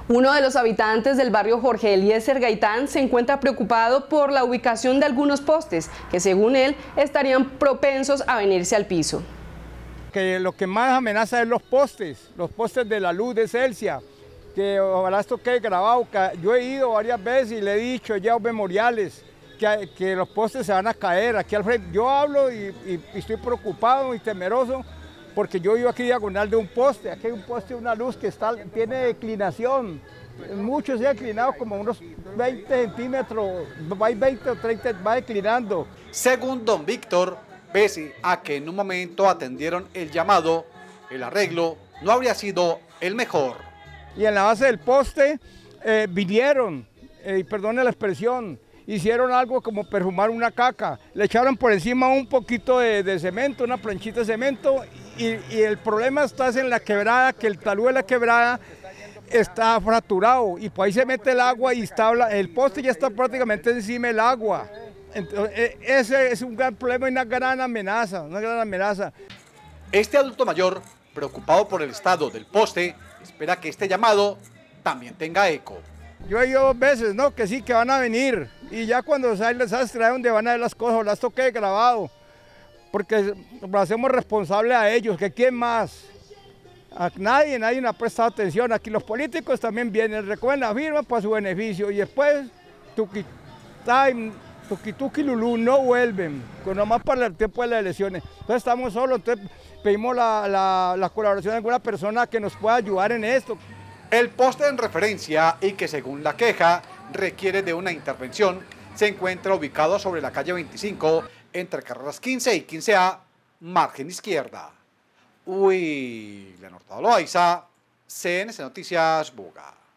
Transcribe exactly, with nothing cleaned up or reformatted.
Uno de los habitantes del barrio Jorge Eliezer Gaitán se encuentra preocupado por la ubicación de algunos postes que, según él, estarían propensos a venirse al piso. Que lo que más amenaza es los postes, los postes de la luz de Celsia, que ojalá esto quede grabado. Yo he ido varias veces y le he dicho ya a los memoriales que, que los postes se van a caer aquí al frente. Yo hablo y, y, y estoy preocupado y temeroso porque yo vivo aquí diagonal de un poste. Aquí hay un poste de una luz que está, tiene declinación. Muchos se han declinado como unos veinte centímetros, va veinte o treinta, va declinando. Según don Víctor, pese a que en un momento atendieron el llamado, el arreglo no habría sido el mejor. Y en la base del poste eh, vinieron, eh, perdone la expresión, hicieron algo como perfumar una caca. Le echaron por encima un poquito de, de cemento, una planchita de cemento, y, y el problema está en la quebrada, que el talud de la quebrada está fracturado, y por ahí se mete el agua y está, el poste ya está prácticamente encima del agua. Entonces, ese es un gran problema y una gran amenaza, una gran amenaza. Este adulto mayor, preocupado por el estado del poste, espera que este llamado también tenga eco. Yo he ido dos veces, ¿no? Que sí, que van a venir. Y ya cuando les sabes traer donde van a ver las cosas, las toque grabado. Porque lo hacemos responsable a ellos, que quién más. A nadie, nadie nos ha prestado atención. Aquí los políticos también vienen, recogen la firma para su beneficio. Y después, tuki time, tuki tuki lulú, no vuelven. Con nomás para el tiempo de las elecciones. Entonces estamos solos, entonces pedimos la, la, la colaboración de alguna persona que nos pueda ayudar en esto. El poste en referencia y que según la queja requiere de una intervención se encuentra ubicado sobre la calle veinticinco entre carreras quince y quince A, margen izquierda. William Hurtado Loaiza, C N C Noticias, Buga.